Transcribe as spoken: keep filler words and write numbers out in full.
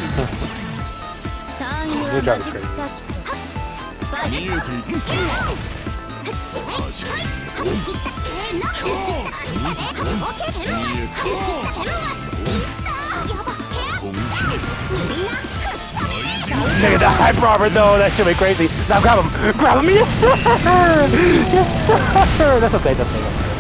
Your job is crazy. Nigga, the hype robber though, that shit be crazy. Now grab him! Grab him! Yes sir! Yes sir! That's a safe, that's a safe.